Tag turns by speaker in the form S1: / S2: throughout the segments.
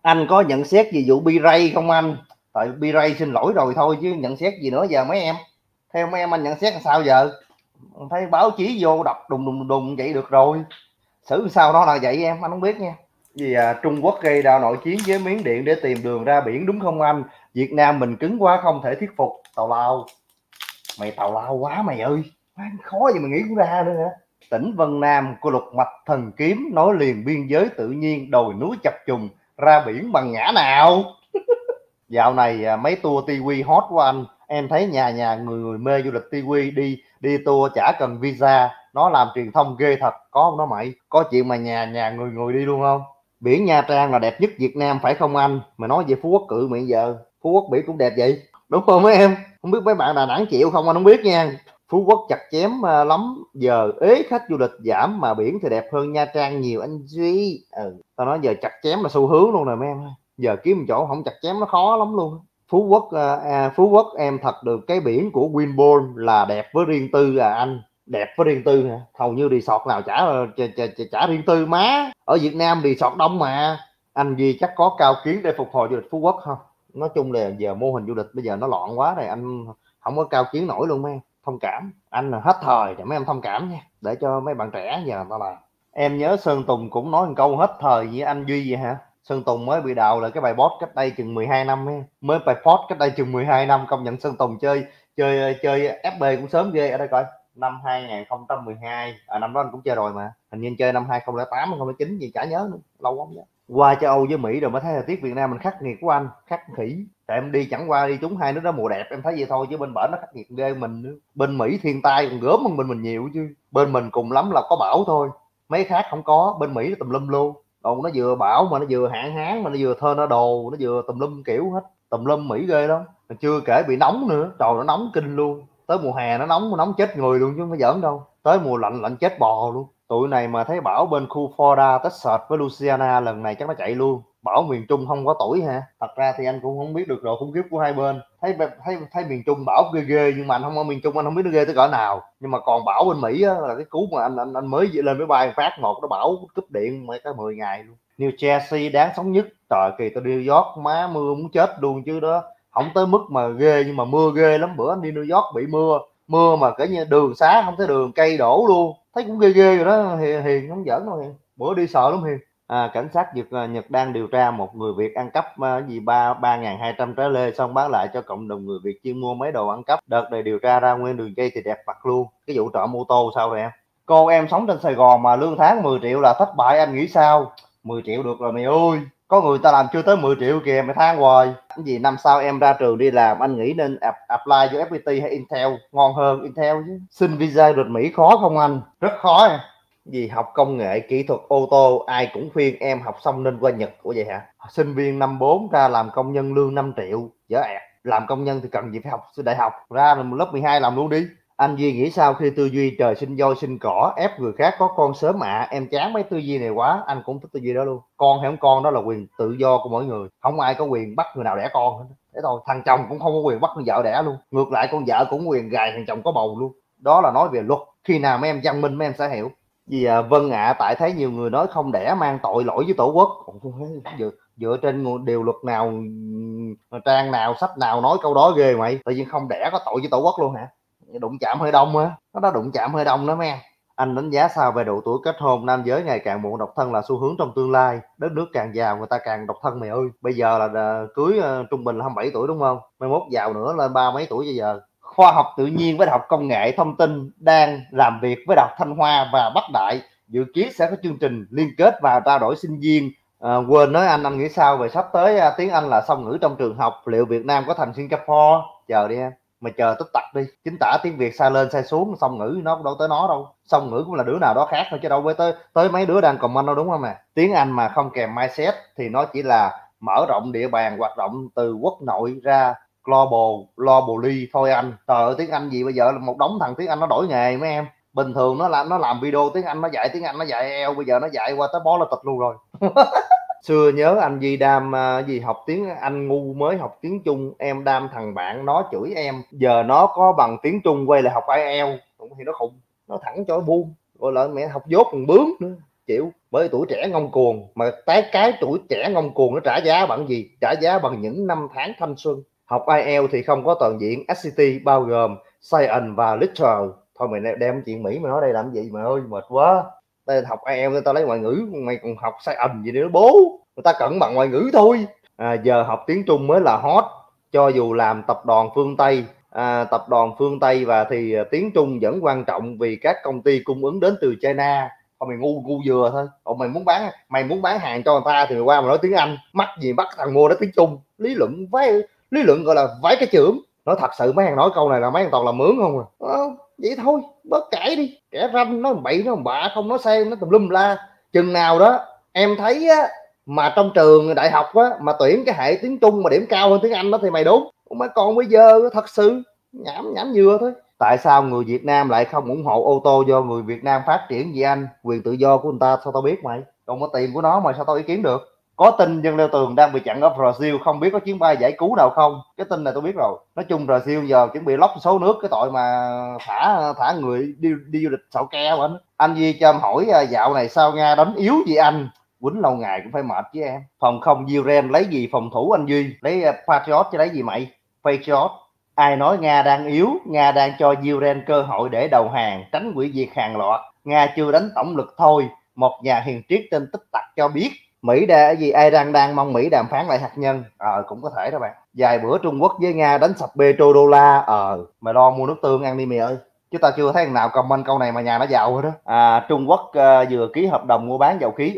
S1: Anh có nhận xét gì vụ B-Ray không anh? Tại B-Ray xin lỗi rồi thôi chứ nhận xét gì nữa giờ mấy em? Theo mấy em anh nhận xét làm sao giờ? Thấy báo chí vô đọc đùng đùng đùng vậy được rồi. Xử sao đó là vậy em, anh không biết nha. Vì Trung Quốc gây ra nội chiến với Miến Điện để tìm đường ra biển đúng không anh? Việt Nam mình cứng quá không thể thuyết phục. Tào lao. Mày tào lao quá mày ơi. Khó gì mà nghĩ cũng ra nữa hả? Tỉnh Vân Nam của lục mạch thần kiếm nối liền biên giới tự nhiên đồi núi chập trùng ra biển bằng ngã nào? Dạo này mấy tour Tiwi hot của anh, em thấy nhà nhà người mê du lịch Tiwi đi tour chả cần visa, nó làm truyền thông ghê thật, có không đó mày? Có chuyện mà nhà nhà người đi luôn không? Biển Nha Trang là đẹp nhất Việt Nam phải không anh? Mà nói về Phú Quốc cự miệng giờ, Phú Quốc biển cũng đẹp vậy, đúng không mấy em? Không biết mấy bạn Đà Nẵng chịu không anh không biết nha. Phú Quốc chặt chém lắm, giờ ế khách du lịch giảm mà biển thì đẹp hơn Nha Trang nhiều anh Duy. Tao nói giờ chặt chém là xu hướng luôn rồi mấy em ơi. Giờ kiếm một chỗ không chặt chém nó khó lắm luôn. Phú Quốc em thật được cái biển của Winbond là đẹp với riêng tư anh. Đẹp với riêng tư hả? Hầu như resort nào chả riêng tư má. Ở Việt Nam resort đông mà. Anh Duy chắc có cao kiến để phục hồi du lịch Phú Quốc không? Nói chung là giờ mô hình du lịch bây giờ nó loạn quá rồi, anh không có cao kiến nổi luôn mấy em. Thông cảm, anh là hết thời để mấy em thông cảm nha, để cho mấy bạn trẻ giờ người ta làm. Em nhớ Sơn Tùng cũng nói một câu hết thời với anh Duy vậy hả? Sơn Tùng mới bị đào là cái bài post cách đây chừng 12 năm ấy. Mới bài post cách đây chừng 12 năm, công nhận Sơn Tùng chơi FB cũng sớm ghê. Ở đây coi, năm 2012 năm đó anh cũng chơi rồi mà, hình như chơi năm 2008 2009 gì chả nhớ nữa, lâu lắm đó. Qua châu Âu với Mỹ rồi mới thấy thời tiết Việt Nam mình khắc nghiệt của anh, khắc khỉ. Tại em đi chẳng qua đi trúng hai nước đó mùa đẹp em thấy vậy thôi, chứ bên bển nó khắc nghiệt ghê mình nữa. Bên Mỹ thiên tai còn gớm hơn bên mình nhiều chứ. Bên mình cùng lắm là có bão thôi, mấy khác không có. Bên Mỹ nó tùm lum luôn, còn nó vừa bão mà nó vừa hạn hán mà nó vừa tornado, nó vừa tùm lum kiểu hết, tùm lum Mỹ ghê lắm. Chưa kể bị nóng nữa, trời nó nóng kinh luôn. Tới mùa hè nó nóng chết người luôn chứ không phải giỡn đâu. Tới mùa lạnh lạnh chết bò luôn. Tụi này mà thấy bão bên khu Florida, Texas với Louisiana lần này chắc nó chạy luôn. Bảo miền Trung không có tuổi hả? Thật ra thì anh cũng không biết được rồi khủng khiếp của hai bên. Thấy miền Trung bão ghê ghê, nhưng mà anh không ở miền Trung anh không biết nó ghê tới cỡ nào. Nhưng mà còn bão bên Mỹ á, là cái cú mà anh mới lên máy bay phát một nó bão cúp điện mấy cái 10 ngày luôn. New Jersey đáng sống nhất. Trời kỳ tới New York má mưa muốn chết luôn chứ đó. Không tới mức mà ghê nhưng mà mưa ghê lắm. Bữa anh đi New York bị mưa mà kể như đường xá không thấy đường, cây đổ luôn. Thấy cũng ghê ghê rồi đó. Hiền không giỡn đâu Hiền. Bữa đi sợ lắm Hiền. Cảnh sát Nhật đang điều tra một người Việt ăn cắp gì 3.200 trái lê xong bán lại cho cộng đồng người Việt chuyên mua mấy đồ ăn cắp. Đợt này điều tra ra nguyên đường dây thì đẹp mặt luôn. Cái vụ trộm ô tô sao rồi em? Cô em sống trên Sài Gòn mà lương tháng 10 triệu là thất bại, anh nghĩ sao? 10 triệu được rồi mày ơi. Có người ta làm chưa tới 10 triệu kìa, mày than hoài. Cái gì năm sau em ra trường đi làm, anh nghĩ nên apply vô FPT hay Intel, ngon hơn Intel chứ. Xin visa du lịch Mỹ khó không anh? Rất khó em. Vì học công nghệ kỹ thuật ô tô ai cũng khuyên em học xong nên qua Nhật. Ủa vậy hả? Sinh viên năm 4 ra làm công nhân lương 5 triệu, dở ẹt. Làm công nhân thì cần gì phải học đại học, ra lớp 12 làm luôn đi. Anh Duy nghĩ sao khi tư duy trời sinh voi sinh cỏ ép người khác có con sớm em chán mấy tư duy này quá. Anh cũng thích tư duy đó luôn. Con hay không con đó là quyền tự do của mỗi người, không ai có quyền bắt người nào đẻ con hết. Thế thôi, thằng chồng cũng không có quyền bắt con vợ đẻ luôn, ngược lại con vợ cũng quyền gài thằng chồng có bầu luôn. Đó là nói về luật, khi nào mấy em văn minh mấy em sẽ hiểu. Vì vâng tại thấy nhiều người nói không đẻ mang tội lỗi với tổ quốc. Dựa trên điều luật nào, trang nào, sách nào nói câu đó ghê mày? Tự nhiên không đẻ có tội với tổ quốc luôn hả? Đụng chạm hơi đông á, nó đụng chạm hơi đông đó mấy em. Anh đánh giá sao về độ tuổi kết hôn? Nam giới ngày càng muộn độc thân là xu hướng trong tương lai. Đất nước càng giàu người ta càng độc thân mày ơi. Bây giờ là cưới trung bình là 27 tuổi đúng không? Mai mốt giàu nữa lên 30 mấy tuổi bây giờ. Khoa học tự nhiên với Đại học Công nghệ Thông tin đang làm việc với Đại học Thanh Hoa và Bắc Đại, dự kiến sẽ có chương trình liên kết và trao đổi sinh viên. Quên nói anh nghĩ sao về sắp tới tiếng Anh là song ngữ trong trường học, liệu Việt Nam có thành Singapore? Chờ đi em, mà chờ tích tặc đi. Chính tả tiếng Việt sai lên sai xuống, song ngữ nó đâu tới nó đâu. Song ngữ cũng là đứa nào đó khác thôi chứ đâu với tới mấy đứa đang comment đâu, đúng không à? Tiếng Anh mà không kèm mindset thì nó chỉ là mở rộng địa bàn hoạt động từ quốc nội ra globally thôi anh. Trời ơi, tiếng Anh gì bây giờ là một đống thằng tiếng Anh nó đổi nghề mấy em. Bình thường nó làm video tiếng Anh, nó dạy tiếng Anh, nó dạy eo, bây giờ nó dạy qua tới bó la tịch luôn rồi. Xưa nhớ anh Di Đam gì học tiếng Anh ngu mới học tiếng Trung, em đam thằng bạn nó chửi em, giờ nó có bằng tiếng Trung quay lại học IELTS thì nó khùng, nó thẳng cho buông, gọi là mẹ học dốt còn bướng nữa. chịu. Bởi tuổi trẻ ngông cuồng, mà cái tuổi trẻ ngông cuồng nó trả giá bằng gì? Trả giá bằng những năm tháng thanh xuân. Học IELTS thì không có toàn diện, SAT bao gồm Science và Literature. Thôi mày đem chuyện Mỹ mày nói đây làm gì mày ơi, mệt quá. Đây học IELTS người ta lấy ngoại ngữ, mày còn học Science gì nữa bố, người ta cận bằng ngoại ngữ thôi. Giờ học tiếng Trung mới là hot, cho dù làm tập đoàn phương Tây, và thì tiếng Trung vẫn quan trọng vì các công ty cung ứng đến từ China. Thôi mày ngu vừa thôi. Mày muốn bán hàng cho người ta thì mày qua mà nói tiếng Anh, mắc gì bắt thằng mua đó tiếng Trung. Lý luận gọi là vái cái chưởng. Nói thật sự mấy thằng nói câu này là mấy thằng toàn là mướn không à. Vậy thôi bớt cãi đi, kẻ ranh nói bậy nói bạ, không nói xe nó tùm lum la. Chừng nào đó em thấy á, mà trong trường đại học á, mà tuyển cái hệ tiếng Trung mà điểm cao hơn tiếng Anh đó thì mày đúng. Mà còn bây giờ thật sự nhảm vừa thôi. Tại sao người Việt Nam lại không ủng hộ ô tô do người Việt Nam phát triển gì anh? Quyền tự do của người ta, sao tao biết mày? Còn có tiền của nó mà sao tao ý kiến được? Có tin dân leo tường đang bị chặn ở Brazil, không biết có chuyến bay giải cứu nào không? Cái tin này tôi biết rồi. Nói chung Brazil giờ chuẩn bị lock số nước cái tội mà thả người đi du lịch xạo ke của anh Duy cho em hỏi dạo này sao Nga đánh yếu gì anh? Quýnh lâu ngày cũng phải mệt với em. Phòng không Ukraine lấy gì phòng thủ anh Duy? Lấy Patriot chứ lấy gì mày? Patriot. Ai nói Nga đang yếu? Nga đang cho Ukraine cơ hội để đầu hàng, tránh hủy diệt hàng loạt. Nga chưa đánh tổng lực thôi. Một nhà hiền triết trên TikTok cho biết. Mỹ Iran đang mong Mỹ đàm phán lại hạt nhân. Cũng có thể đó bạn. Vài bữa Trung Quốc với Nga đánh sập petro đô la. Mày lo mua nước tương ăn đi mày ơi. Chứ ta chưa thấy thằng nào comment câu này mà nhà nó giàu hết đó. Trung Quốc vừa ký hợp đồng mua bán dầu khí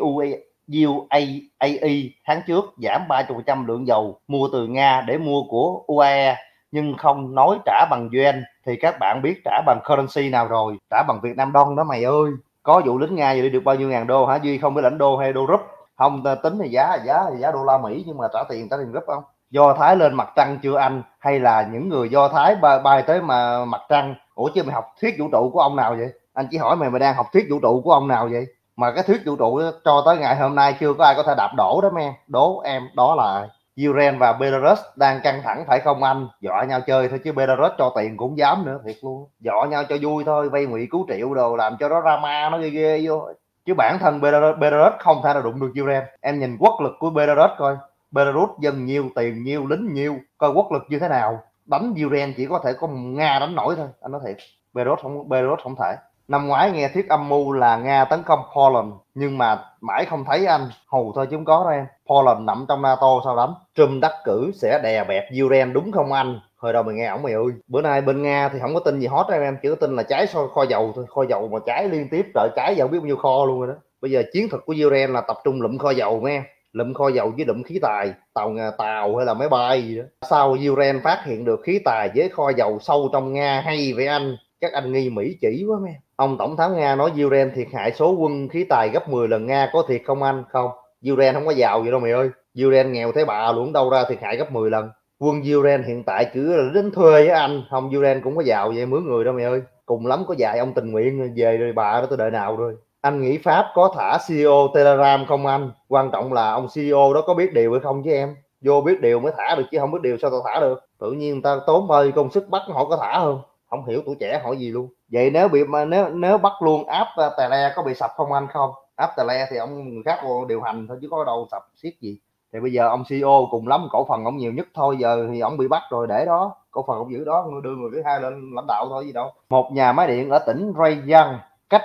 S1: UAE tháng trước, giảm 30% lượng dầu mua từ Nga để mua của UAE, nhưng không nói trả bằng yuan. Thì các bạn biết trả bằng currency nào rồi? Trả bằng Việt Nam đồng đó mày ơi. Có vụ lính Nga vậy được bao nhiêu ngàn đô hả Duy? Không biết lãnh đô hay đô rúp? Không, tính thì giá đô la Mỹ, nhưng mà trả tiền rúp không? Do Thái lên mặt trăng chưa anh? Hay là những người Do Thái bay tới mà mặt trăng? Ủa chứ mày học thuyết vũ trụ của ông nào vậy? Anh chỉ hỏi mày đang học thuyết vũ trụ của ông nào vậy? Mà cái thuyết vũ trụ cho tới ngày hôm nay chưa có ai có thể đạp đổ đó em. Đố em đó là Ukraine và Belarus đang căng thẳng phải không anh? Dọa nhau chơi thôi chứ Belarus cho tiền cũng dám nữa, thiệt luôn. Dọa nhau cho vui thôi, vay ngụy cứu triệu đồ, làm cho nó drama nó ghê vô. Chứ bản thân Belarus không thể nào đụng được Ukraine. Em nhìn quốc lực của Belarus coi. Belarus dân nhiều, tiền nhiều, lính nhiều, coi quốc lực như thế nào. Đánh Ukraine chỉ có thể có Nga đánh nổi thôi, anh nói thiệt. Belarus không thể. Năm ngoái nghe thuyết âm mưu là Nga tấn công Poland, nhưng mà mãi không thấy anh. Hù thôi chứ không có đâu em. Poland nằm trong NATO sao đánh? Trump đắc cử sẽ đè bẹp Ukraine đúng không anh? Hồi đầu mày nghe ổng mày ơi. Bữa nay bên Nga thì không có tin gì hot em, chỉ có tin là cháy kho dầu thôi. Kho dầu mà cháy liên tiếp, trời cháy giờ không biết bao nhiêu kho luôn rồi đó. Bây giờ chiến thuật của Ukraine là tập trung lụm kho dầu nghe. Lụm kho dầu với lụm khí tài, tàu hay là máy bay gì đó. Sao Ukraine phát hiện được khí tài với kho dầu sâu trong Nga hay vậy anh? Chắc anh nghi Mỹ chỉ quá mẹ. Ông tổng thống Nga nói Ukraine thiệt hại số quân khí tài gấp 10 lần Nga, có thiệt không anh? Không, Ukraine không có giàu vậy đâu mày ơi. Ukraine nghèo thế bà luôn, đâu ra thiệt hại gấp 10 lần. Quân Ukraine hiện tại cứ là lính thuê với anh, không Ukraine cũng có giàu vậy, mướn người đâu mày ơi. Cùng lắm có vài ông tình nguyện về rồi bà đó, tôi đợi nào rồi. Anh nghĩ Pháp có thả CEO Telegram không anh? Quan trọng là ông CEO đó có biết điều hay không chứ em. Vô biết điều mới thả được chứ không biết điều sao tao thả được. Tự nhiên người ta tốn hơi công sức bắt họ có thả không? Không hiểu tuổi trẻ hỏi gì luôn. Vậy nếu bắt luôn app Tele có bị sập không anh? Không, app Tele thì ông người khác điều hành thôi chứ có đâu sập xiết gì. Thì bây giờ ông CEO cùng lắm cổ phần ông nhiều nhất thôi, giờ thì ông bị bắt rồi để đó, cổ phần ông giữ đó, đưa người thứ hai lên lãnh đạo thôi gì đâu. Một nhà máy điện ở tỉnh Ryazan cách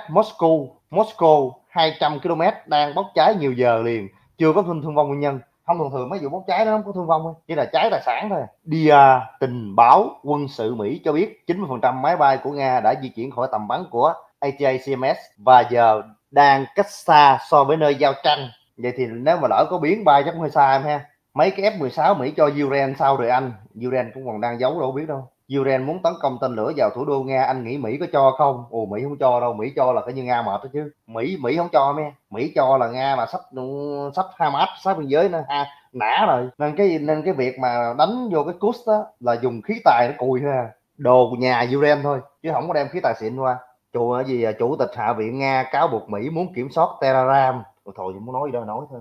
S1: Moscow 200 km đang bốc cháy nhiều giờ liền, chưa có thương vong nguyên nhân. Không, thường mấy vụ bốc cháy nó không có thương vong, chỉ là cháy tài sản thôi. DIA tình báo quân sự Mỹ cho biết 90% máy bay của Nga đã di chuyển khỏi tầm bắn của ATACMS và giờ đang cách xa so với nơi giao tranh. Vậy thì nếu mà lỡ có biến bay chắc cũng hơi xa em ha. Mấy cái F-16 Mỹ cho Ukraine sao rồi anh? Ukraine cũng còn đang giấu đâu biết đâu. Ukraine muốn tấn công tên lửa vào thủ đô Nga, anh nghĩ Mỹ có cho không? Mỹ không cho đâu, Mỹ cho là coi như Nga mệt đó chứ. Mỹ không cho em. Mỹ cho là Nga mà sắp Hamas sát biên giới nữa ha, nã rồi. Nên cái việc mà đánh vô cái Kursk đó là dùng khí tài nó cùi ha. Đồ nhà Ukraine thôi chứ không có đem khí tài xịn qua. Chủ tịch Hạ viện Nga cáo buộc Mỹ muốn kiểm soát Telegram. Thôi muốn nói gì đâu nói thôi.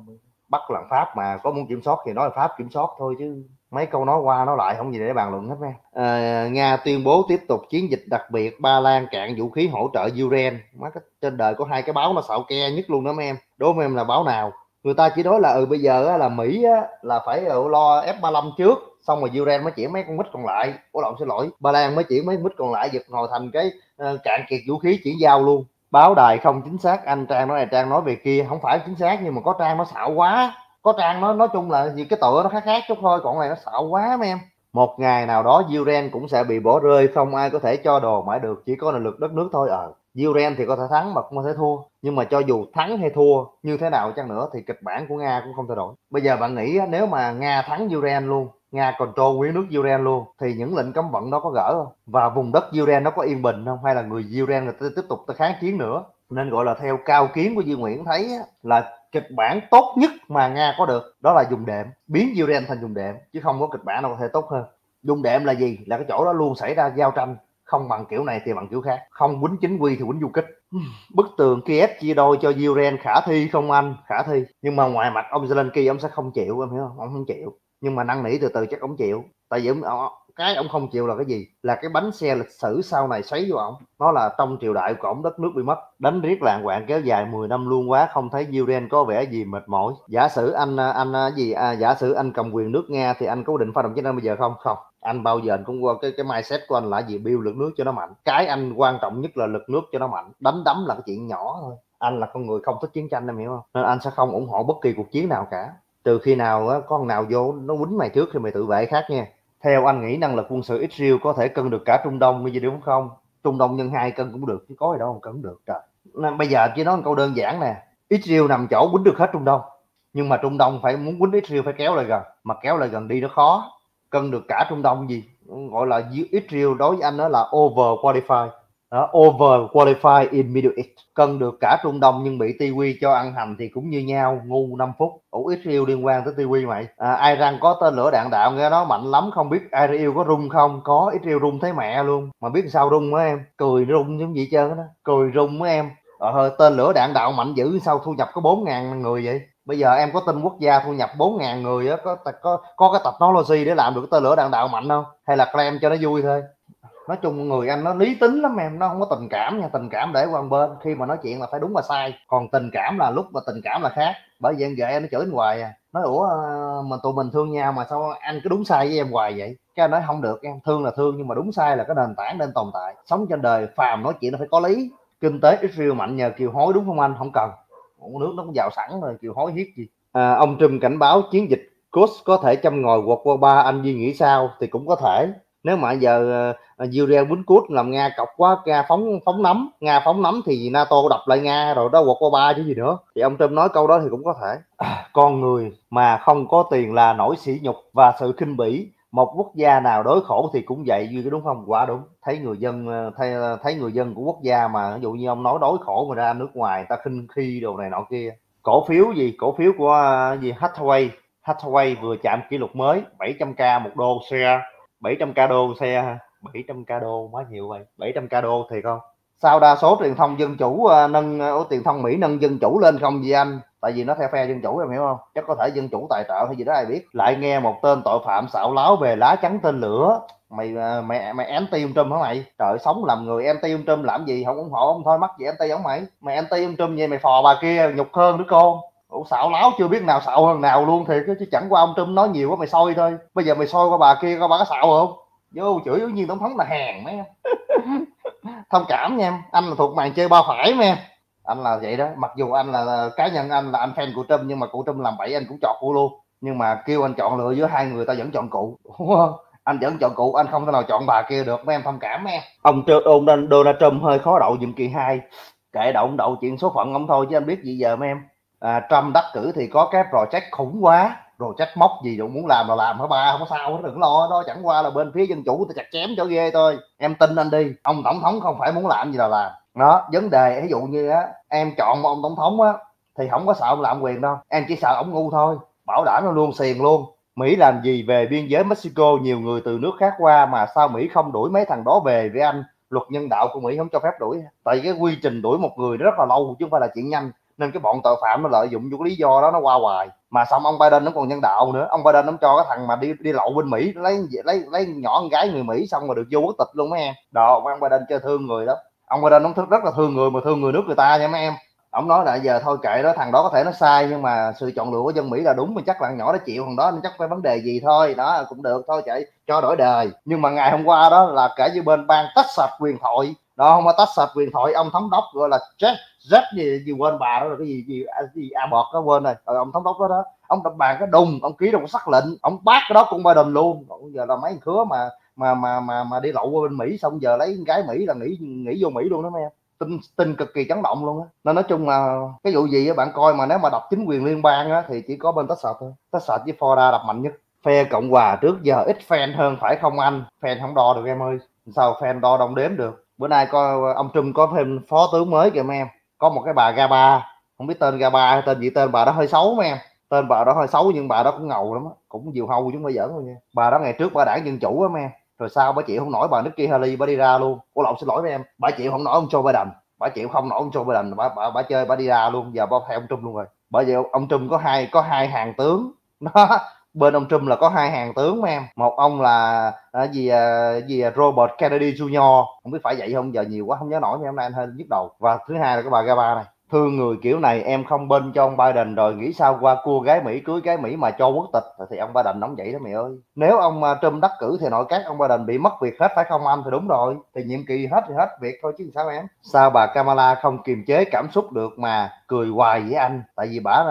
S1: Bắt là Pháp, mà có muốn kiểm soát thì nói là Pháp kiểm soát thôi, chứ mấy câu nói qua nói lại không gì để bàn luận hết nha. Nga tuyên bố tiếp tục chiến dịch đặc biệt, Ba Lan cạn vũ khí hỗ trợ Ukraine. Trên đời có hai cái báo nó xạo ke nhất luôn đó mấy em, đố mấy em là báo nào? Người ta chỉ nói là bây giờ là Mỹ là phải lo F-35 trước, xong rồi Ukraine mới chuyển mấy con mít còn lại, xin lỗi, Ba Lan mới chuyển mấy mít còn lại giật hồi thành cái cạn kiệt vũ khí chuyển giao luôn. Báo đài không chính xác, anh Trang nói này Trang nói về kia, không phải chính xác, nhưng mà có Trang nó xạo quá, có Trang nó nói chung là gì cái tựa nó khác chút thôi, còn này nó xạo quá mấy em. Một ngày nào đó Ukraine cũng sẽ bị bỏ rơi, không ai có thể cho đồ mãi được, chỉ có là lực đất nước thôi. Ukraine thì có thể thắng mà cũng có thể thua, nhưng mà cho dù thắng hay thua như thế nào chăng nữa thì kịch bản của Nga cũng không thay đổi. Bây giờ bạn nghĩ nếu mà Nga thắng Ukraine luôn, Nga control nguyên nước Ukraine luôn, thì những lệnh cấm vận đó có gỡ không? Và vùng đất Ukraine nó có yên bình không? Hay là người Ukraine người ta tiếp tục kháng chiến nữa? Nên gọi là theo cao kiến của Duy Nguyễn thấy là kịch bản tốt nhất mà Nga có được đó là dùng đệm, biến Ukraine thành dùng đệm, chứ không có kịch bản nào có thể tốt hơn. Dùng đệm là gì? Là cái chỗ đó luôn xảy ra giao tranh, không bằng kiểu này thì bằng kiểu khác, không quýnh chính quy thì quýnh du kích. Bức tường Kiev chia đôi cho Ukraine khả thi không anh? Khả thi, nhưng mà ngoài mặt ông Zelensky ông sẽ không chịu, em hiểu không? Ông không chịu, nhưng mà năn nỉ từ từ chắc ông chịu. Tại vì cái ông không chịu là cái gì? Là cái bánh xe lịch sử sau này xoáy vô ổng. Nó là trong triều đại của ổng đất nước bị mất, đánh riết lạng quạng kéo dài 10 năm luôn quá, không thấy Ukraine có vẻ gì mệt mỏi. Giả sử giả sử anh cầm quyền nước Nga thì anh có định phát động chiến tranh bây giờ không? Không. Anh bao giờ anh cũng qua cái mindset của anh là gì? Build lực nước cho nó mạnh. Cái anh quan trọng nhất là lực nước cho nó mạnh. Đánh đấm là cái chuyện nhỏ thôi. Anh là con người không thích chiến tranh, em hiểu không? Nên anh sẽ không ủng hộ bất kỳ cuộc chiến nào cả, trừ khi nào con nào vô nó quýnh mày trước thì mày tự vệ khác nha. Theo anh nghĩ năng lực quân sự Israel có thể cân được cả Trung Đông như vậy đúng không? Trung Đông nhân 2 cân cũng được chứ có gì đâu không cân được. Trời, nên bây giờ chỉ nói một câu đơn giản nè, Israel nằm chỗ quýnh được hết Trung Đông, nhưng mà Trung Đông phải muốn quýnh Israel phải kéo lại gần, mà kéo lại gần đi nó khó. Cân được cả Trung Đông gì, gọi là Israel đối với anh đó là over qualified. Over qualified in Middle East. Cân được cả Trung Đông nhưng bị tiwi cho ăn hành thì cũng như nhau, ngu 5 phút. Israel liên quan tới tiwi mày? Iran có tên lửa đạn đạo nghe nó mạnh lắm, không biết Israel có rung không? Có, Israel rung thấy mẹ luôn. Mà biết sao rung á em? Cười rung giống gì trơn đó, cười rung á em. Tên lửa đạn đạo mạnh dữ sao thu nhập có 4.000 người vậy? Bây giờ em có tin quốc gia thu nhập 4.000 người á có cái technology để làm được cái tên lửa đạn đạo mạnh không? Hay là claim cho nó vui thôi? Nói chung người anh nó lý tính lắm em, nó không có tình cảm nha. Tình cảm để qua bên, khi mà nói chuyện là phải đúng và sai, còn tình cảm là lúc mà tình cảm là khác. Bởi vì em vợ em nó chửi anh hoài nói tụi mình thương nhau mà sao anh cứ đúng sai với em hoài vậy? Cái anh nói không được em, thương là thương nhưng mà đúng sai là cái nền tảng nên tồn tại. Sống trên đời phàm nói chuyện nó phải có lý. Kinh tế Israel mạnh nhờ kiều hối đúng không anh? Không cần, nước nó cũng giàu sẵn rồi, kiều hối hiết gì. Ông Trump cảnh báo chiến dịch Quds có thể châm ngòi World War 3, anh Duy nghĩ sao? Thì cũng có thể, nếu mà giờ Ukraine quýnh cút làm Nga cọc quá, Nga phóng nắm thì NATO đập lại Nga rồi đó, World War 3 chứ gì nữa. Thì ông Trump nói câu đó thì cũng có thể. Con người mà không có tiền là nỗi sỉ nhục và sự khinh bỉ. Một quốc gia nào đối khổ thì cũng vậy, Duy, đúng không? Quá đúng. Thấy người dân của quốc gia mà ví dụ như ông nói đối khổ mà ra nước ngoài ta khinh khi đồ này nọ kia. Cổ phiếu của Hathaway vừa chạm kỷ lục mới 700k một đô share. 700k đô xe, 700k đô quá nhiều vậy. 700k đô thì không? Sao đa số truyền thông dân chủ truyền thông Mỹ nâng dân chủ lên không gì anh? Tại vì nó theo phe dân chủ, em hiểu không? Chắc có thể dân chủ tài trợ hay gì đó ai biết. Lại nghe một tên tội phạm xạo láo về lá chắn tên lửa. Mày anti ông Trump hả mày? Trời, sống làm người anti ông Trump làm gì? Không ủng hộ ông thôi, mắc gì anti ông mày? Mày anti ông Trump vậy mày phò bà kia nhục hơn nữa cô. Xạo láo chưa biết nào xạo hơn nào luôn thiệt chứ chẳng qua ông Trump nói nhiều quá mày soi thôi. Bây giờ mày soi qua bà kia coi bà có xạo không? Vô chửi ứng viên tổng thống là hèn mấy em. Thông cảm nha em, anh là thuộc màn chơi ba phải mấy em. Anh là vậy đó, mặc dù anh là cá nhân anh là anh fan của Trump, nhưng mà cụ Trump làm bậy anh cũng chọt cụ luôn. Nhưng mà kêu anh chọn lựa giữa hai người ta vẫn chọn cụ, đúng không? Anh vẫn chọn cụ, anh không thể nào chọn bà kia được mấy em, thông cảm mấy em. Ông Donald Trump hơi khó đậu nhiệm kỳ 2. Kệ đậu chuyện số phận ông thôi chứ anh biết gì giờ mấy em. Trump đắc cử thì có cái project khủng quá, rồi trách móc gì cũng muốn làm là làm hả ba, không có sao hết, đừng lo đó. Chẳng qua là bên phía dân chủ ta chặt chém cho ghê thôi, em tin anh đi. Ông tổng thống không phải muốn làm gì là làm đó. Vấn đề ví dụ như em chọn một ông tổng thống thì không có sợ ông lạm quyền đâu, em chỉ sợ ông ngu thôi. Bảo đảm nó luôn xiền luôn. Mỹ làm gì về biên giới Mexico, nhiều người từ nước khác qua mà sao Mỹ không đuổi mấy thằng đó về với anh? Luật nhân đạo của Mỹ không cho phép đuổi, tại cái quy trình đuổi một người rất là lâu chứ không phải là chuyện nhanh, nên cái bọn tội phạm nó lợi dụng vô cái lý do đó nó qua hoài. Mà xong ông Biden nó còn nhân đạo nữa, ông Biden nó cho cái thằng mà đi lậu bên Mỹ lấy nhỏ con gái người Mỹ xong mà được vô quốc tịch luôn mấy em. Đó, ông Biden chơi thương người đó. Ông Biden nó rất là thương người, mà thương người nước người ta nha mấy em. Ông nói là giờ thôi kệ đó, thằng đó có thể nó sai nhưng mà sự chọn lựa của dân Mỹ là đúng, mà chắc là nhỏ đó chịu, thằng đó chắc phải vấn đề gì thôi, đó cũng được thôi chạy cho đổi đời. Nhưng mà ngày hôm qua đó là cả như bên bang Texas quyền thoại đó, không có Texas quyền thoại, ông thống đốc gọi là Jeff gì quên bà đó là cái gì Abbott đó quên rồi, ông thống đốc đó ông đập bàn cái đùng, ông ký đồng sắc lệnh, ông bác cái đó cũng Biden luôn. Giờ là mấy khứa mà đi lậu qua bên Mỹ xong giờ lấy gái Mỹ là nghỉ vô Mỹ luôn đó mấy em. Tin cực kỳ chấn động luôn á. Nên nói chung là cái vụ gì á bạn coi, mà nếu mà đập chính quyền liên bang á thì chỉ có bên Texas thôi. Texas với Florida đập mạnh nhất. Phe Cộng hòa trước giờ ít fan hơn phải không anh? Fan không đo được em ơi. Sao fan đo đong đếm được? Bữa nay coi ông Trump có thêm phó tướng mới kìa mấy em. Có một cái bà Gaba, không biết tên Gaba hay tên gì, tên bà đó hơi xấu mấy em. Tên bà đó hơi xấu nhưng bà đó cũng ngầu lắm á, cũng diều hâu chứ không phải giỡn đâu nha. Bà đó ngày trước bà đảng Dân Chủ á mấy em, rồi sao bà chịu không nổi bà Nikki Haley bà đi ra luôn. Ủa lộn, xin lỗi mấy em, bà chịu không nổi ông Joe Biden, bà chịu không nổi ông Joe Biden, bà chơi bà đi ra luôn, giờ bà theo ông Trump luôn rồi. Bởi vậy ông Trump có hai hàng tướng đó. Bên ông Trump là có hai hàng tướng mấy em, một ông là gì Robert Kennedy Jr., không biết phải vậy không, giờ nhiều quá không nhớ nổi nhưng hôm nay anh hơi nhức đầu. Và thứ hai là cái bà Gaba này. Thương người kiểu này em không bên cho ông Biden rồi nghĩ sao qua cua gái Mỹ cưới gái Mỹ mà cho quốc tịch, thì ông Biden nóng vậy đó mày ơi. Nếu ông Trump đắc cử thì nội các ông Biden bị mất việc hết phải không anh? Thì đúng rồi, thì nhiệm kỳ hết thì hết việc thôi chứ sao em. Sao bà Kamala không kiềm chế cảm xúc được mà cười hoài với anh? Tại vì bả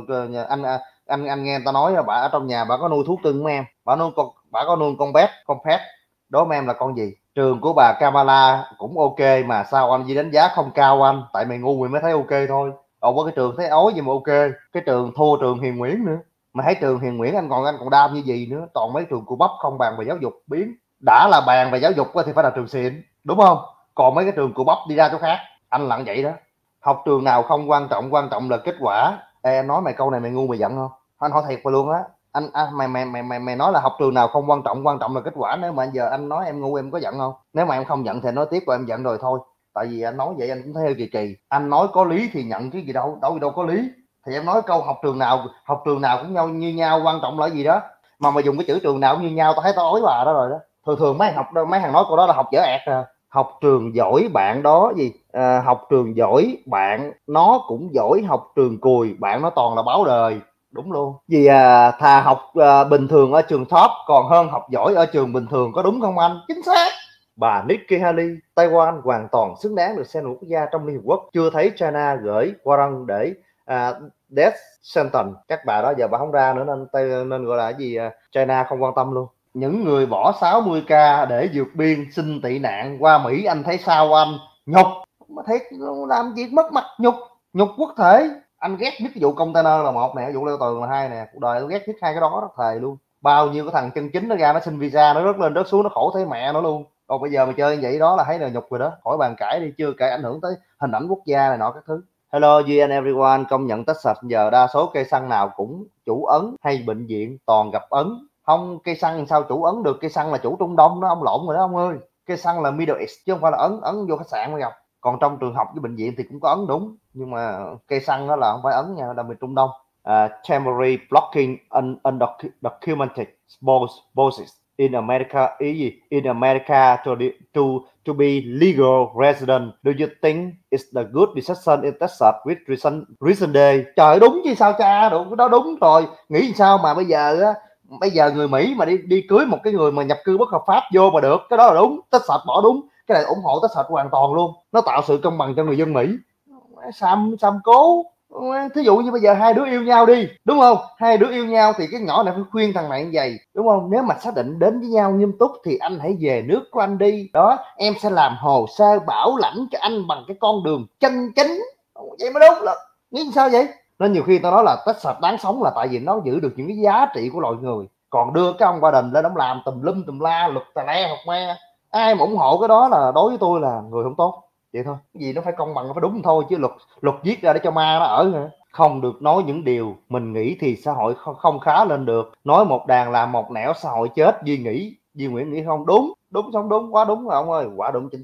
S1: anh nghe người ta nói bà ở trong nhà bà có nuôi thú cưng mấy em, bà có nuôi con pet đó mấy em, là con gì? Trường của bà Kamala cũng ok mà sao anh chỉ đánh giá không cao anh? Tại mày ngu mày mới thấy ok thôi. Còn có cái trường thấy ối gì mà ok. Cái trường thua trường Hiền Nguyễn nữa. Mà thấy trường Hiền Nguyễn anh còn đam như gì nữa. Toàn mấy trường cù bắp không bàn về giáo dục biến. Đã là bàn về giáo dục thì phải là trường xịn, đúng không? Còn mấy cái trường cù bắp đi ra chỗ khác. Anh lặng vậy đó. Học trường nào không quan trọng là kết quả. Ê, em nói mày câu này mày ngu mày giận không? Anh hỏi thiệt mà luôn á. Mày nói là học trường nào không quan trọng là kết quả. Nếu mà giờ anh nói em ngu em có giận không? Nếu mà em không giận thì nói tiếp, và em giận rồi thôi. Tại vì anh nói vậy anh cũng thấy hơi kỳ kỳ. Anh nói có lý thì nhận chứ gì đâu đâu có lý. Thì em nói câu học trường nào cũng như nhau, quan trọng là gì đó. Mà dùng cái chữ trường nào cũng như nhau, tao thấy tao ối bà đó rồi đó. Thường mấy thằng nói câu đó là học dở ẹt à. Học trường giỏi bạn đó gì học trường giỏi bạn nó cũng giỏi, học trường cùi bạn nó toàn là báo đời. Đúng luôn. Vì thà học bình thường ở trường top còn hơn học giỏi ở trường bình thường, có đúng không anh? Chính xác. Bà Nikki Haley, Taiwan hoàn toàn xứng đáng được xem là quốc gia trong Liên Hợp Quốc. Chưa thấy China gửi warrant để death sentence các bà đó, giờ bà không ra nữa nên gọi là cái gì China không quan tâm luôn. Những người bỏ 60k để vượt biên xin tị nạn qua Mỹ, anh thấy sao anh? Nhục. Mà thấy làm việc mất mặt, nhục quốc thể. Anh ghét nhất cái vụ container là một nè, vụ leo tường là hai nè. Cuộc đời tôi ghét nhất hai cái đó, rất thề luôn. Bao nhiêu cái thằng chân chính nó ra nó xin visa nó rớt lên rớt xuống nó khổ thấy mẹ nó luôn. Còn bây giờ mà chơi như vậy đó là thấy là nhục rồi đó, khỏi bàn cãi đi, chưa kể ảnh hưởng tới hình ảnh quốc gia này nọ các thứ. Hello you and everyone, công nhận Texas giờ đa số cây xăng nào cũng chủ Ấn hay bệnh viện toàn gặp Ấn. Không, cây xăng sao chủ Ấn được, cây xăng là chủ Trung Đông đó, ông lộn rồi đó ông ơi. Cây xăng là Middle East chứ không phải là Ấn vô khách sạn mới gặp. Còn trong trường học với bệnh viện thì cũng có Ấn đúng, nhưng mà cây xăng đó là không phải Ấn nha, là miền Trung Đông. Temporary blocking undocumented spouses in America to be legal resident. Do you think it's a good decision in Texas with recent day? Trời đúng chứ sao cha, đúng đó, đúng rồi. Nghĩ sao mà bây giờ người Mỹ mà đi cưới một cái người mà nhập cư bất hợp pháp vô mà được, cái đó là đúng. Texas bỏ đúng, cái này ủng hộ Texas hoàn toàn luôn. Nó tạo sự công bằng cho người dân Mỹ. Sam cố. Thí dụ như bây giờ hai đứa yêu nhau đi, đúng không? Hai đứa yêu nhau thì cái nhỏ này phải khuyên thằng này như vậy, đúng không? Nếu mà xác định đến với nhau nghiêm túc thì anh hãy về nước của anh đi. Đó, em sẽ làm hồ sơ bảo lãnh cho anh bằng cái con đường chân chính. Vậy mới đúng. Là nghĩ sao vậy? Nên nhiều khi tao nói là Texas đáng sống là tại vì nó giữ được những cái giá trị của loài người. Còn đưa cái ông Biden lên ông làm tùm lum tùm la, luật tà le học me, ai mà ủng hộ cái đó là đối với tôi là người không tốt. Vậy thôi, cái gì nó phải công bằng, nó phải đúng thôi, chứ luật viết ra để cho ma nó ở hả? Không được nói những điều mình nghĩ thì xã hội không khá lên được. Nói một đàn làm một nẻo, xã hội chết. Duy Nguyễn nghĩ không đúng, đúng xong đúng, quá đúng rồi ông ơi, quả đúng chính xác.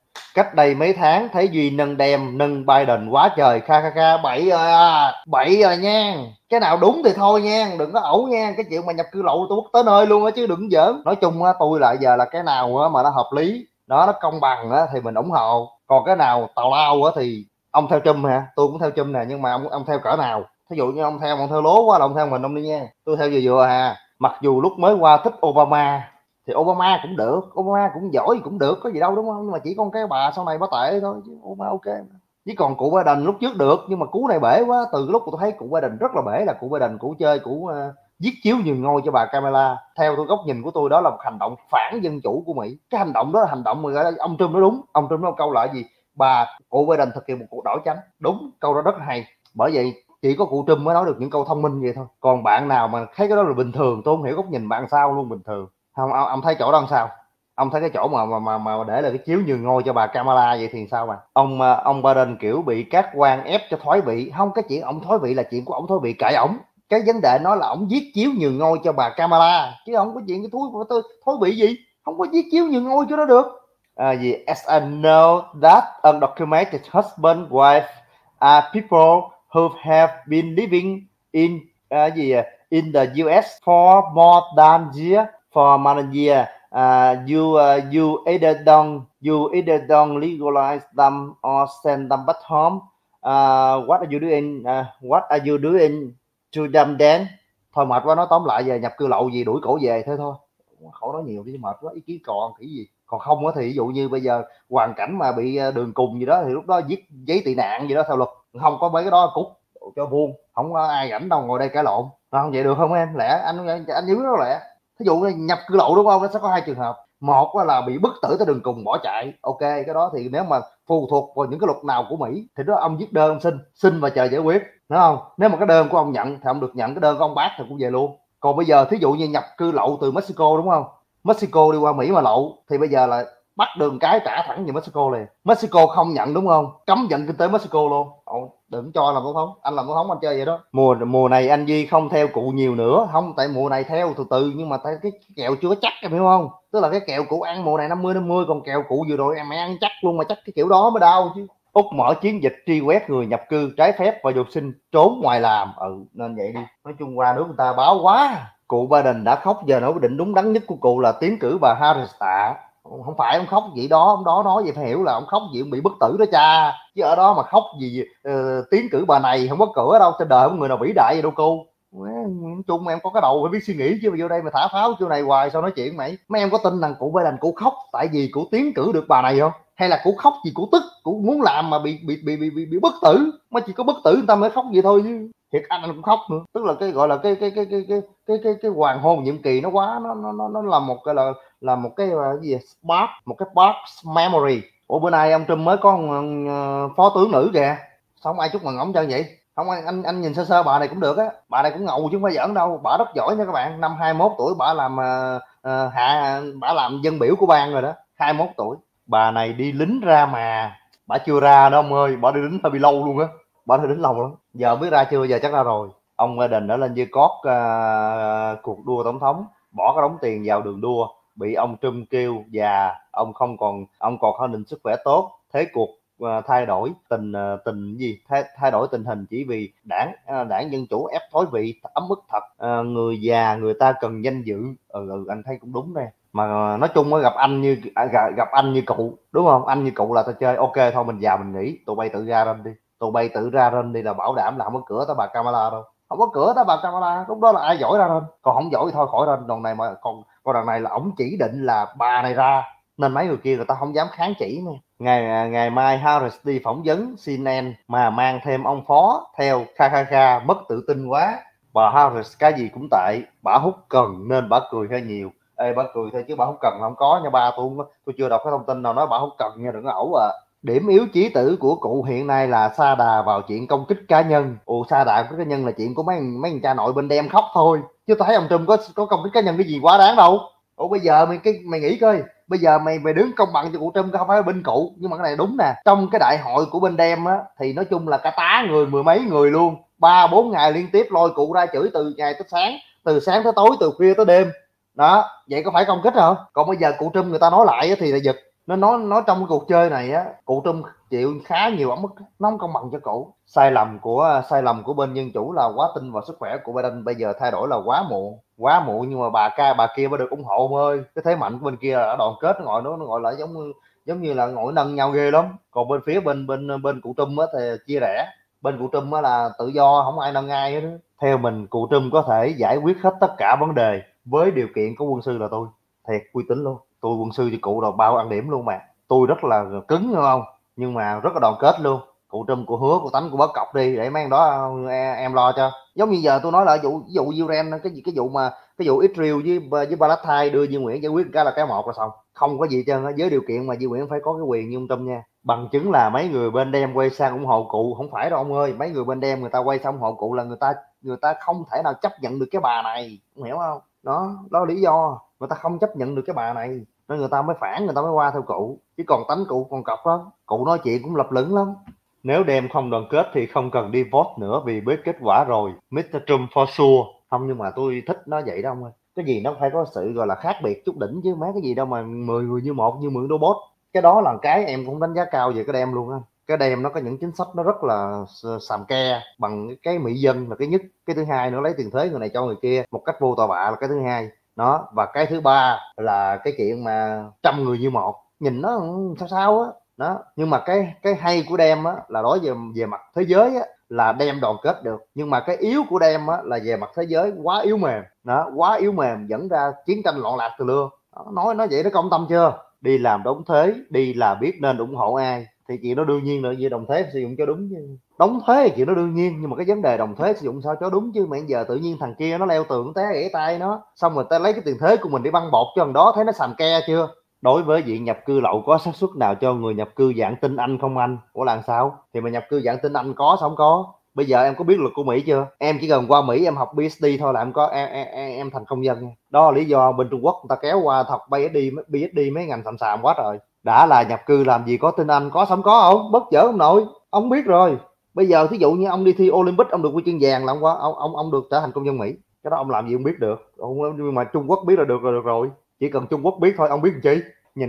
S1: Cách đây mấy tháng thấy Duy nâng Biden quá trời, kha kha bậy rồi à, bậy rồi nha. Cái nào đúng thì thôi nha, đừng có ẩu nha. Cái chuyện mà nhập cư lậu tôi quốc tới nơi luôn á chứ đừng giỡn. Nói chung á, tôi lại giờ là cái nào á mà nó hợp lý, nó công bằng á thì mình ủng hộ. Còn cái nào tào lao á thì ông theo Trump hả? Tôi cũng theo Trump nè, nhưng mà ông theo cỡ nào? Thí dụ như ông theo lố quá là ông theo mình ông đi nha. Tôi theo vừa vừa à. Mặc dù lúc mới qua thích Obama thì Obama cũng được, Obama cũng giỏi cũng được, có gì đâu đúng không, nhưng mà chỉ con cái bà sau này bà tệ thôi chứ Obama ok. Chứ còn cụ Biden lúc trước được, nhưng mà cú này bể quá. Từ lúc tôi thấy cụ Biden rất là bể là cụ Biden cụ chơi giết chiếu nhường ngôi cho bà Kamala. Theo tôi, góc nhìn của tôi, đó là một hành động phản dân chủ của Mỹ. Cái hành động đó là hành động mà ông Trump nói đúng. Ông Trump nói câu lại gì, cụ Biden thực hiện một cuộc đổi chánh. Đúng, câu đó rất hay. Bởi vậy chỉ có cụ Trump mới nói được những câu thông minh vậy thôi. Còn bạn nào mà thấy cái đó là bình thường, tôi không hiểu góc nhìn bạn sao luôn. Bình thường không? Ông thấy chỗ đó làm sao? Ông thấy cái chỗ mà để là cái chiếu nhường ngôi cho bà Kamala vậy thì sao mà ông Biden kiểu bị các quan ép cho thoái vị? Không, cái chuyện ông thoái vị là chuyện của ông thoái vị, kệ ổng. Cái vấn đề nó là ổng giết chiếu nhường ngôi cho bà Kamala, chứ không có chuyện cái thoái vị gì. Không có giết chiếu nhường ngôi cho nó được. As I know that undocumented husband wife are people who have been living in in the US for more than year for more than year. You either don't legalize them or send them back home. What are you doing? What are you doing to them then? Thôi mệt quá, nói tóm lại về nhập cư lậu gì đuổi cổ về thế thôi. Khỏi nói nhiều đi, mệt quá. Ý kiến còn cái gì? Còn không á thì ví dụ như bây giờ hoàn cảnh mà bị đường cùng gì đó thì lúc đó viết giấy tị nạn gì đó theo luật. Không có mấy cái đó cút cho vuông, không có ai rảnh đâu ngồi đây cãi lộn. Không vậy được không em? Lẽ anh nhớ nó lẽ. Thí dụ như nhập cư lậu đúng không, nó sẽ có hai trường hợp. Một là bị bức tử tới đường cùng bỏ chạy, ok, cái đó thì nếu mà phụ thuộc vào những cái luật nào của Mỹ thì đó ông viết đơn xin và chờ giải quyết, đúng không? Nếu mà cái đơn của ông nhận thì ông được nhận, cái đơn của ông bác thì cũng về luôn. Còn bây giờ thí dụ như nhập cư lậu từ Mexico đúng không, Mexico đi qua Mỹ mà lậu thì bây giờ là bắt đường cái trả thẳng về Mexico liền. Mexico không nhận đúng không, cấm vận kinh tế Mexico luôn. Đừng cho làm tổng thống. Anh làm tổng thống anh chơi vậy đó. Mùa này anh Duy không theo cụ nhiều nữa. Không, tại mùa này theo từ từ, nhưng mà tại cái kèo chưa chắc, em hiểu không? Tức là cái kèo cụ ăn mùa này 50-50, còn kèo cụ vừa rồi em ăn chắc luôn, mà chắc cái kiểu đó mới đau chứ. Úc mở chiến dịch truy quét người nhập cư trái phép và du sinh trốn ngoài làm. Nên vậy đi. Nói chung qua nước người ta báo quá. Cụ Biden đã khóc, giờ nó quyết định đúng đắn nhất của cụ là tiến cử bà Harris tạ. Không phải ông khóc vậy đó, ông đó nói vậy phải hiểu là ông khóc gì, ông bị bức tử đó cha. Chứ ở đó mà khóc gì tiến cử bà này không có cửa đâu, trên đời không người nào vĩ đại vậy đâu cô. Nói chung em có cái đầu phải biết suy nghĩ chứ, vô đây mà thả pháo kiểu này hoài sao nói chuyện mày. Mấy em có tin rằng cụ Biden cụ khóc tại vì cụ tiến cử được bà này không? Hay là cụ khóc vì cụ tức, cụ muốn làm mà bị bức tử? Mà chỉ có bức tử người ta mới khóc vậy thôi chứ. Thiệt anh cũng khóc nữa. Tức là cái gọi là cái hoàng hôn nhiệm kỳ nó quá, nó là một cái là một cái gì spark, một cái spark memory. Ủa bữa nay ông Trump mới có phó tướng nữ kìa, sao không ai chúc mừng ổng cho vậy? Không, anh nhìn sơ bà này cũng được á, bà này cũng ngầu chứ không phải giỡn đâu, bà rất giỏi nha các bạn. Năm 21 tuổi bà làm bà làm dân biểu của bang rồi đó, 21 tuổi. Bà này đi lính ra mà bà chưa ra đó ông ơi, bà đi lính hơi bị lâu luôn á, bà đi lính lâu lắm. Giờ biết ra chưa? Giờ chắc ra rồi. Ông Biden đã lên dây cót cuộc đua tổng thống, bỏ cái đống tiền vào đường đua, bị ông Trump kêu già, ông còn khẳng định sức khỏe tốt, thế cuộc thay đổi thay đổi tình hình chỉ vì đảng Dân Chủ ép thoái vị, ấm ức thật. Người già người ta cần danh dự. Anh thấy cũng đúng đây. Mà nói chung gặp anh như cụ đúng không, anh như cụ là tao chơi ok thôi, mình già mình nghỉ, tụi bay tự ra rên đi là bảo đảm là không có cửa tới bà Kamala đâu. Không có cửa tới bà Kamala, lúc đó là ai giỏi ra rên, còn không giỏi thì thôi khỏi rên. Đòn này mà còn đằng này là ổng chỉ định là bà này ra, nên mấy người kia người ta không dám kháng chỉ nữa. Ngày mai Harris đi phỏng vấn CNN mà mang thêm ông phó theo, kha mất tự tin quá. Bà Harris cái gì cũng tệ, bà hút cần nên bà cười hơi nhiều. Bà cười thôi chứ bà hút cần không có nha ba. Tôi chưa đọc cái thông tin nào nói bà hút cần nha, đừng có ẩu à. Điểm yếu chí tử của cụ hiện nay là sa đà vào chuyện công kích cá nhân. Sa đà của cá nhân là chuyện của mấy cha nội bên đem khóc thôi, chứ tôi thấy ông Trump có công kích cá nhân cái gì quá đáng đâu. Bây giờ mày nghĩ coi, bây giờ mày đứng công bằng cho cụ Trump, không phải bên cụ. Nhưng mà cái này đúng nè, trong cái đại hội của bên Dem á thì nói chung là cả tá người, mười mấy người luôn, 3-4 ngày liên tiếp lôi cụ ra chửi từ ngày tới sáng, từ sáng tới tối, từ khuya tới đêm đó. Vậy có phải công kích không? Còn bây giờ cụ Trump người ta nói lại thì là giật. Nó trong cái cuộc chơi này á, cụ Trump chịu khá nhiều ấm ức, nó không công bằng cho cụ. Sai lầm của bên Dân Chủ là quá tin vào sức khỏe của Biden, bây giờ thay đổi là quá muộn, nhưng mà bà kia mới được ủng hộ ông ơi. Cái thế mạnh của bên kia là đoàn kết, nó gọi là giống như là ngồi nâng nhau ghê lắm. Còn bên phía bên cụ Trump á thì chia rẽ. Bên cụ Trump á là tự do, không ai nâng ai hết. Theo mình, cụ Trump có thể giải quyết hết tất cả vấn đề với điều kiện có quân sư là tôi, thiệt uy tín luôn. Tôi quân sư cho cụ là bao ăn điểm luôn mà. Tôi rất là cứng đúng không, nhưng mà rất là đoàn kết luôn. Cụ Trump, cụ hứa, cụ tánh, cụ bớt cọc đi để mấy anh đó em lo cho. Giống như giờ tôi nói là ví dụ Iran, cái vụ Israel với Palestine đưa Duy Nguyễn giải quyết cái là cái một là xong, không có gì trơn á, với điều kiện mà Duy Nguyễn phải có cái quyền như ông Trump nha. Bằng chứng là mấy người bên Dem quay sang ủng hộ cụ, không phải đâu ông ơi. Mấy người bên Dem người ta quay sang ủng hộ cụ là người ta không thể nào chấp nhận được cái bà này, ông hiểu không? Đó là lý do người ta không chấp nhận được cái bà này nên người ta mới phản, người ta mới qua theo cụ. Chứ còn tánh cụ còn cọc đó, cụ nói chuyện cũng lập lửng lắm. Nếu Dem không đoàn kết thì không cần đi vote nữa vì biết kết quả rồi, Mr. Trump for sure. Không, nhưng mà tôi thích nó vậy đó ông ơi. Cái gì nó phải có sự gọi là khác biệt chút đỉnh chứ, mấy cái gì đâu mà 10 người như một như mượn robot. Cái đó là cái em cũng đánh giá cao về cái Dem luôn á. Cái Dem nó có những chính sách nó rất là sàm ke, bằng cái mỹ dân là cái nhất. Cái thứ hai nữa, lấy tiền thuế người này cho người kia một cách vô tội vạ là cái thứ hai đó. Và cái thứ ba là cái chuyện mà trăm người như một, nhìn nó sao sao á đó. Nhưng mà cái hay của Dem á là đối về mặt thế giới á là Dem đoàn kết được, nhưng mà cái yếu của Dem á là về mặt thế giới quá yếu mềm đó, quá yếu mềm dẫn ra chiến tranh loạn lạc từ lưa. Nói vậy nó công tâm chưa? Đi làm đóng thuế, đi là biết nên ủng hộ ai thì chuyện đó đương nhiên là về đồng thuế sử dụng cho đúng chứ. Đóng thuế thì chuyện đó đương nhiên, nhưng mà cái vấn đề đồng thuế sử dụng sao cho đúng chứ. Mà giờ tự nhiên thằng kia nó leo tường té gãy tay nó, xong rồi ta lấy cái tiền thuế của mình đi băng bột cho thằng đó, thấy nó sàm ke chưa? Đối với diện nhập cư lậu, có xác suất nào cho người nhập cư dạng tin Anh không anh? Ủa là sao? Thì mà nhập cư dạng tin Anh có sao không có? Bây giờ em có biết luật của Mỹ chưa? Em chỉ cần qua Mỹ em học PhD thôi là em có em thành công dân. Đó là lý do bên Trung Quốc người ta kéo qua học PhD mấy ngành xàm quá trời. Đã là nhập cư làm gì có tin Anh, có sống có không? Bất chở ông nội. Ông biết rồi. Bây giờ thí dụ như ông đi thi Olympic, ông được huy chương vàng là ông được trở thành công dân Mỹ. Cái đó ông làm gì ông biết được. Nhưng mà Trung Quốc biết là được rồi. Chỉ cần Trung Quốc biết thôi, ông biết làm chi?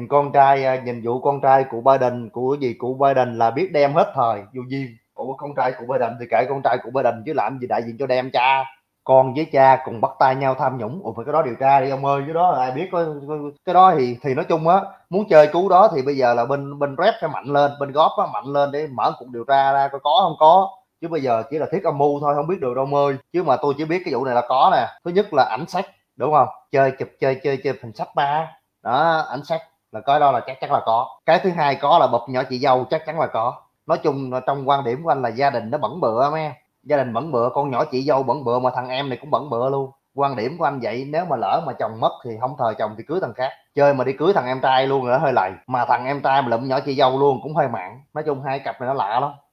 S1: Nhìn vụ con trai của Biden, của Biden là biết đem hết thời dù gì. Ủa con trai của Biden thì kệ con trai của Biden chứ làm gì đại diện cho đem cha. Con với cha cùng bắt tay nhau tham nhũng. Ủa phải cái đó điều tra đi ông ơi, cái đó là ai biết. Cái đó thì nói chung á, muốn chơi cú đó thì bây giờ là bên rep phải mạnh lên, bên góp mạnh lên để mở cuộc điều tra ra coi có không có. Chứ bây giờ chỉ là thiết âm mưu thôi, không biết được đâu ông ơi. Chứ mà tôi chỉ biết cái vụ này là có nè. Thứ nhất là ảnh sách, đúng không? Chơi hình sách ba đó, ảnh sách là cái đó là chắc chắn là có. Cái thứ hai có là bập nhỏ chị dâu, chắc chắn là có. Nói chung là trong quan điểm của anh là gia đình nó bẩn bựa mấy. Gia đình bẩn bựa, con nhỏ chị dâu bẩn bựa, mà thằng em này cũng bẩn bựa luôn. Quan điểm của anh vậy, nếu mà lỡ mà chồng mất thì không thời chồng thì cưới thằng khác. Chơi mà đi cưới thằng em trai luôn rồi đó hơi lầy, mà thằng em trai mà lụm nhỏ chị dâu luôn cũng hơi mặn. Nói chung hai cặp này nó lạ lắm.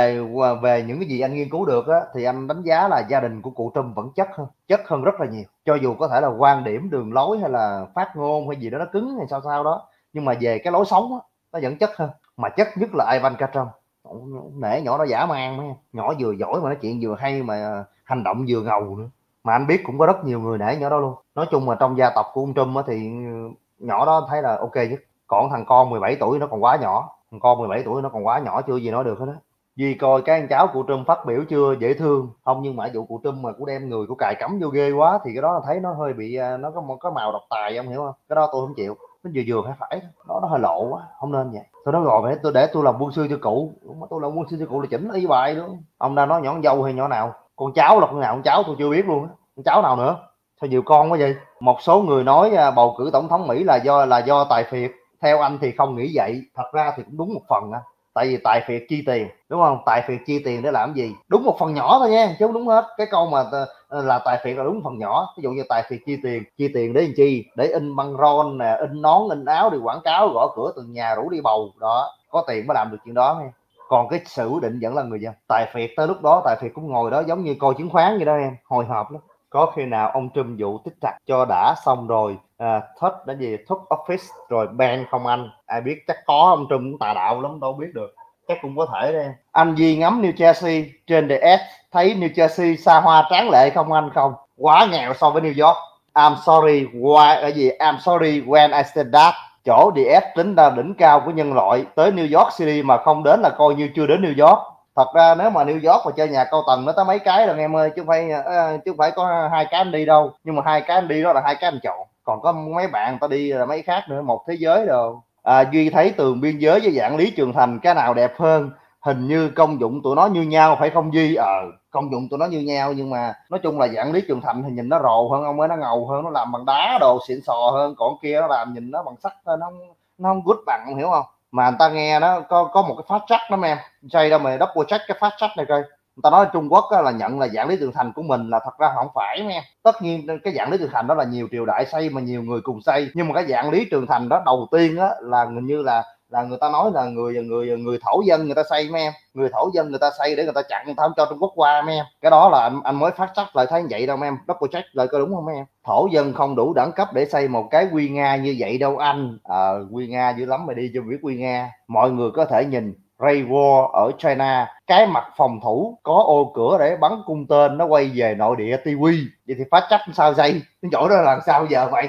S1: Về những cái gì anh nghiên cứu được á, thì anh đánh giá là gia đình của cụ Trump vẫn chất hơn rất là nhiều. Cho dù có thể là quan điểm, đường lối hay là phát ngôn hay gì đó nó cứng hay sao đó, nhưng mà về cái lối sống á, nó vẫn chất hơn. Mà chất nhất là Ivanka Trump. Nể nhỏ đó dã man mấy. Nhỏ vừa giỏi mà nói chuyện vừa hay mà hành động vừa ngầu nữa. Mà anh biết cũng có rất nhiều người nể nhỏ đó luôn. Nói chung mà trong gia tộc của ông Trump á thì nhỏ đó thấy là ok nhất. Còn thằng con 17 tuổi nó còn quá nhỏ. Thằng con 17 tuổi nó còn quá nhỏ, chưa gì nói được hết á. Duy coi cái anh cháu của Trump phát biểu chưa, dễ thương không? Nhưng mà vụ của Trump mà cũng đem người của cài cắm vô ghê quá thì cái đó thấy nó hơi bị, nó có một cái màu độc tài, ông hiểu không? Cái đó tôi không chịu. Nó vừa phải nó hơi lộ quá, không nên vậy. Tôi nói rồi, để tôi làm quân sư cho cụ. Tôi làm quân sư cho cụ là chỉnh y bài luôn. Ông đang nói nhỏ con dâu hay nhỏ nào? Con cháu là con nào? Con cháu tôi chưa biết luôn á. Con cháu nào nữa? Sao nhiều con quá vậy? Một số người nói bầu cử tổng thống Mỹ là do tài phiệt. Theo anh thì không nghĩ vậy. Thật ra thì cũng đúng một phần á. Tại vì tài phiệt chi tiền, đúng không? Tài phiệt chi tiền để làm gì? Đúng một phần nhỏ thôi nha, chứ không đúng hết. Cái câu mà là tài phiệt là đúng phần nhỏ. Ví dụ như tài phiệt chi tiền để làm chi? Để in băng rôn nè, in nón, in áo, đi quảng cáo, gõ cửa từng nhà rủ đi bầu đó. Có tiền mới làm được chuyện đó nha. Còn cái sự định vẫn là người dân. Tài phiệt tới lúc đó tài phiệt cũng ngồi đó giống như coi chứng khoán vậy đó em, hồi hộp lắm. Có khi nào ông Trump vụ tích trặc cho đã xong rồi took office rồi ban không anh? Ai biết, chắc có. Ông Trump cũng tà đạo lắm, đâu biết được. Chắc cũng có thể đây. Anh Duy ngắm New Jersey trên The S, thấy New Jersey xa hoa tráng lệ không anh? Không, quá nghèo so với New York. I'm sorry when I said that. chỗ DS tính ra đỉnh cao của nhân loại, tới New York City mà không đến là coi như chưa đến New York. Thật ra nếu mà New York mà chơi nhà cao tầng nó tới mấy cái rồi em ơi, chứ không phải có 2 cái anh đi đâu, nhưng mà 2 cái anh đi đó là 2 cái anh chọn, còn có mấy bạn ta đi là mấy khác nữa, một thế giới rồi. Duy thấy tường biên giới với dạng Lý Trường Thành cái nào đẹp hơn? Hình như công dụng tụi nó như nhau phải không Duy? Công dụng tụi nó như nhau, nhưng mà nói chung là dạng Lý Trường Thành thì nhìn nó rồ hơn ông ấy, nó ngầu hơn, nó làm bằng đá đồ xịn sò hơn, còn kia nó làm nhìn nó bằng sắt thôi, nó không good bằng, hiểu không? Mà người ta nghe nó có một cái phát track lắm em, xây đâu mà double check cái phát track này coi. Người ta nói Trung Quốc là nhận là dạng Lý Trường Thành của mình, là thật ra không phải em. Tất nhiên cái dạng Lý Trường Thành đó là nhiều triều đại xây mà nhiều người cùng xây, nhưng mà cái dạng Lý Trường Thành đó đầu tiên á là hình như là người ta nói là người thổ dân người ta xây mấy em, người thổ dân người ta xây để người ta chặn, người ta không cho Trung Quốc qua mấy em. Cái đó là anh mới phát chắc lại thấy vậy đâu mấy em, double check lại coi đúng không mấy em. Thổ dân không đủ đẳng cấp để xây một cái Quy Nga như vậy đâu anh. Quy Nga dữ lắm, mày đi cho biết Quy Nga. Mọi người có thể nhìn Great Wall ở China, cái mặt phòng thủ có ô cửa để bắn cung tên, nó quay về nội địa tivi. Vậy thì phát chắc sao xây cái chỗ đó là sao giờ vậy?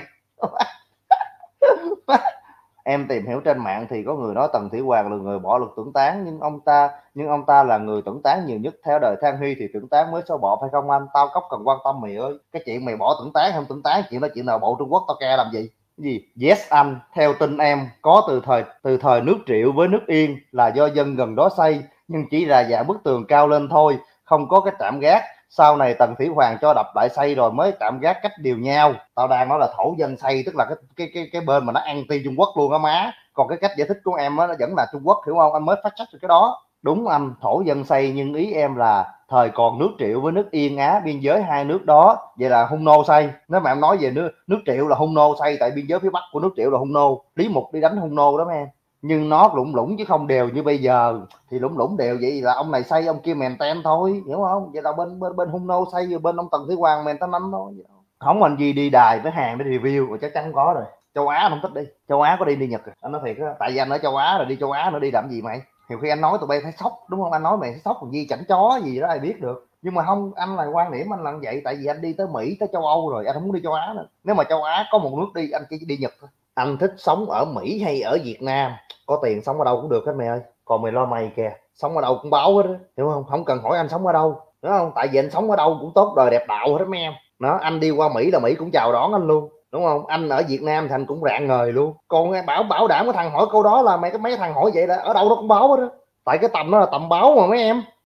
S1: Em tìm hiểu trên mạng thì có người nói Tần Thủy Hoàng là người bỏ luật tưởng tán, nhưng ông ta là người tưởng tán nhiều nhất. Theo đời Thang Huy thì tưởng tán mới xóa bỏ phải không anh? Tao cốc cần quan tâm mày ơi, cái chuyện mày bỏ tưởng tán không tưởng tán, chuyện đó chuyện nào bộ Trung Quốc tao ke làm gì? Cái gì? Yes anh, theo tin em có từ thời nước Triệu với nước Yên là do dân gần đó xây, nhưng chỉ là dạng bức tường cao lên thôi, không có cái trạm gác. Sau này Tần Thủy Hoàng cho đập lại xây rồi mới trạm gác cách đều nhau. Tao đang nói là thổ dân xây, tức là cái bên mà nó anti Trung Quốc luôn á má. Còn cái cách giải thích của em á nó vẫn là Trung Quốc, hiểu không? Anh mới phát trách được cái đó. Đúng anh, thổ dân xây, nhưng ý em là thời còn nước Triệu với nước Yên Á, biên giới hai nước đó, vậy là Hung nô xây. Nếu mà em nói về nước Triệu là Hung nô xây, tại biên giới phía bắc của nước Triệu là Hung nô, Lý Mục đi đánh Hung nô đó mấy em. Nhưng nó lủng lủng chứ không đều như bây giờ. Thì lủng lủng đều vậy là ông này xây ông kia mèn ten thôi, hiểu không? Vậy là bên Hung nô xây, rồi bên ông Tần Thủy Hoàng mèn ten năm thôi. Không anh gì đi đài với hàng để review rồi chắc chắn có rồi. Châu Á anh không thích đi, châu Á có đi Nhật rồi. Anh nói thiệt á, tại vì anh ở châu Á rồi, đi châu Á nữa đi làm gì mày? Nhiều khi anh nói tụi bay thấy sốc đúng không? Anh nói mày thấy sốc còn gì, chẳng chó gì đó ai biết được. Nhưng mà không, anh là quan điểm anh là vậy, tại vì anh đi tới Mỹ tới châu Âu rồi, anh không muốn đi châu Á nữa. Nếu mà châu Á có một nước đi, anh chỉ đi Nhật thôi. Anh thích sống ở Mỹ hay ở Việt Nam, có tiền sống ở đâu cũng được hết mày ơi. Còn mày lo mày kìa, sống ở đâu cũng báo hết á, hiểu không? Không cần hỏi anh sống ở đâu, đúng không? Tại vì anh sống ở đâu cũng tốt đời đẹp đạo hết mấy em. Đó, anh đi qua Mỹ là Mỹ cũng chào đón anh luôn, đúng không? Anh ở Việt Nam thành cũng rạng ngời luôn. Còn bảo đảm cái thằng hỏi câu đó là mấy thằng hỏi vậy là ở đâu nó cũng báo hết đó, tại cái tầm đó là tầm báo mà mấy em.